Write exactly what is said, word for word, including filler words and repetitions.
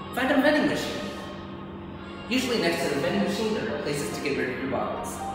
Find a vending machine. Usually next to the vending machine, there are places to get rid of your bottles.